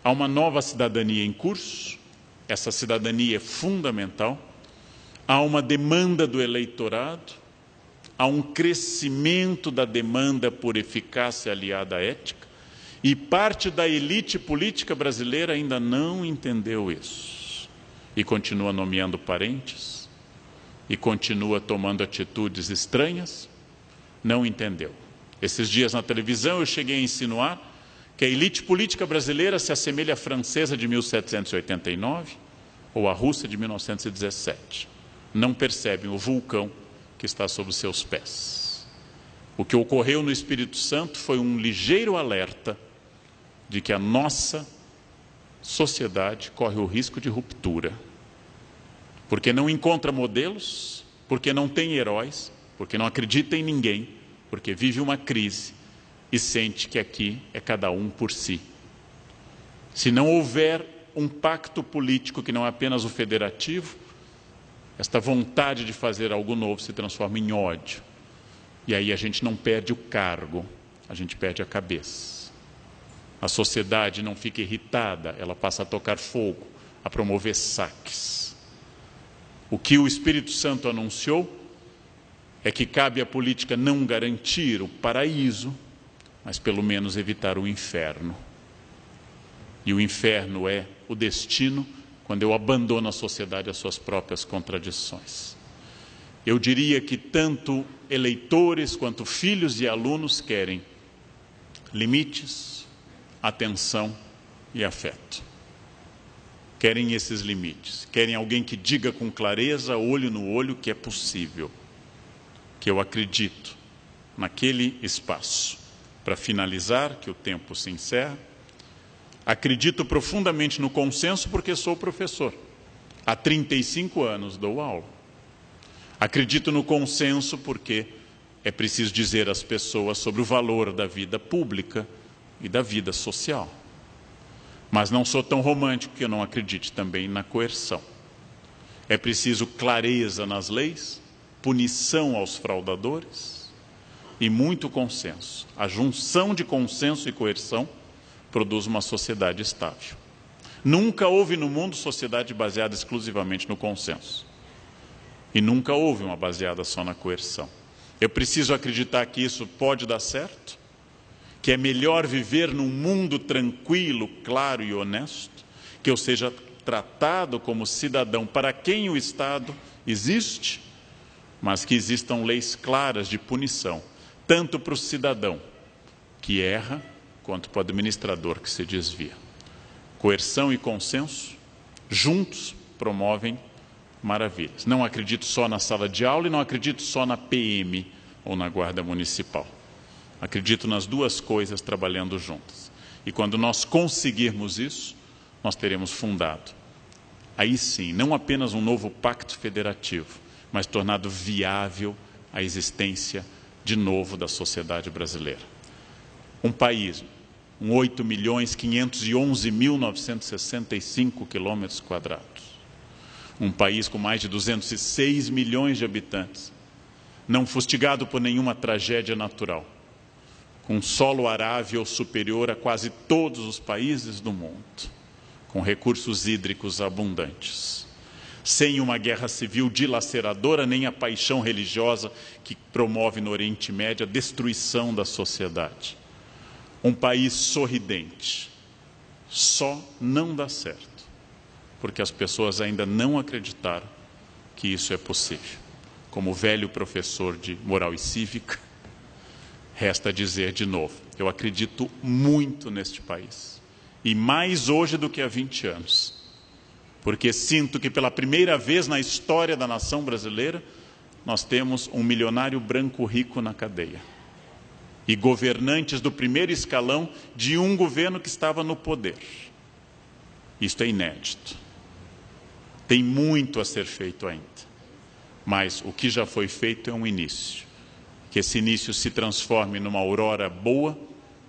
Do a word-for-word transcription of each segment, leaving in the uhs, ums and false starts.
Há uma nova cidadania em curso, essa cidadania é fundamental. Há uma demanda do eleitorado, há um crescimento da demanda por eficácia aliada à ética, e parte da elite política brasileira ainda não entendeu isso. E continua nomeando parentes, e continua tomando atitudes estranhas, não entendeu. Esses dias na televisão eu cheguei a insinuar que a elite política brasileira se assemelha à francesa de mil setecentos e oitenta e nove ou à russa de mil novecentos e dezessete. Não percebem o vulcão que está sob os seus pés. O que ocorreu no Espírito Santo foi um ligeiro alerta de que a nossa sociedade corre o risco de ruptura, porque não encontra modelos, porque não tem heróis, porque não acredita em ninguém, porque vive uma crise e sente que aqui é cada um por si. Se não houver um pacto político que não é apenas o federativo, esta vontade de fazer algo novo se transforma em ódio. E aí a gente não perde o cargo, a gente perde a cabeça. A sociedade não fica irritada, ela passa a tocar fogo, a promover saques. O que o Espírito Santo anunciou é que cabe à política não garantir o paraíso, mas pelo menos evitar o inferno. E o inferno é o destino quando eu abandono a sociedade às suas próprias contradições. Eu diria que tanto eleitores quanto filhos e alunos querem limites, atenção e afeto. Querem esses limites, querem alguém que diga com clareza, olho no olho, que é possível, que eu acredito naquele espaço. Para finalizar, que o tempo se encerra, acredito profundamente no consenso porque sou professor. Há trinta e cinco anos dou aula. Acredito no consenso porque é preciso dizer às pessoas sobre o valor da vida pública e da vida social. Mas não sou tão romântico que eu não acredite também na coerção. É preciso clareza nas leis, punição aos fraudadores e muito consenso. A junção de consenso e coerção produz uma sociedade estável. Nunca houve no mundo sociedade baseada exclusivamente no consenso. E nunca houve uma baseada só na coerção. Eu preciso acreditar que isso pode dar certo, que é melhor viver num mundo tranquilo, claro e honesto, que eu seja tratado como cidadão para quem o Estado existe, mas que existam leis claras de punição, tanto para o cidadão que erra, quanto para o administrador que se desvia. Coerção e consenso, juntos, promovem maravilhas. Não acredito só na sala de aula e não acredito só na P M ou na Guarda Municipal. Acredito nas duas coisas trabalhando juntas. E quando nós conseguirmos isso, nós teremos fundado, aí sim, não apenas um novo pacto federativo, mas tornado viável a existência de novo da sociedade brasileira. Um país com oito milhões quinhentos e onze mil novecentos e sessenta e cinco quilômetros quadrados. Um país com mais de duzentos e seis milhões de habitantes, não fustigado por nenhuma tragédia natural, com solo arável superior a quase todos os países do mundo, com recursos hídricos abundantes, sem uma guerra civil dilaceradora, nem a paixão religiosa que promove no Oriente Médio a destruição da sociedade. Um país sorridente só não dá certo porque as pessoas ainda não acreditaram que isso é possível. Como velho professor de moral e cívica, resta dizer de novo, eu acredito muito neste país, e mais hoje do que há vinte anos, porque sinto que pela primeira vez na história da nação brasileira, nós temos um milionário branco rico na cadeia, e governantes do primeiro escalão de um governo que estava no poder. Isto é inédito. Tem muito a ser feito ainda, mas o que já foi feito é um início. Que esse início se transforme numa aurora boa,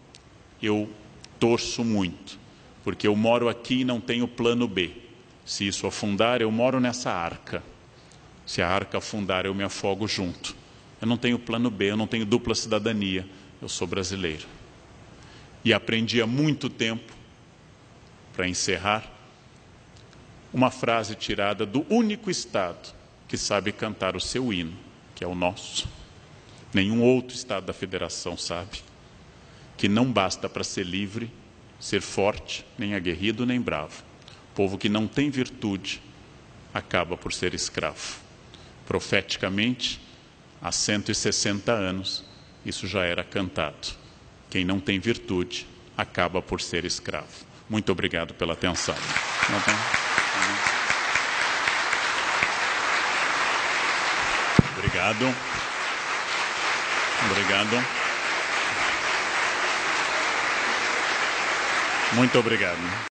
eu torço muito, porque eu moro aqui e não tenho plano B. Se isso afundar, eu moro nessa arca. Se a arca afundar, eu me afogo junto. Eu não tenho plano B, eu não tenho dupla cidadania, eu sou brasileiro. E aprendi há muito tempo, para encerrar, uma frase tirada do único Estado que sabe cantar o seu hino, que é o nosso. Nenhum outro Estado da Federação sabe que não basta para ser livre, ser forte, nem aguerrido, nem bravo. Povo que não tem virtude acaba por ser escravo. Profeticamente, há cento e sessenta anos, isso já era cantado. Quem não tem virtude acaba por ser escravo. Muito obrigado pela atenção. Obrigado. Obrigado. Muito obrigado.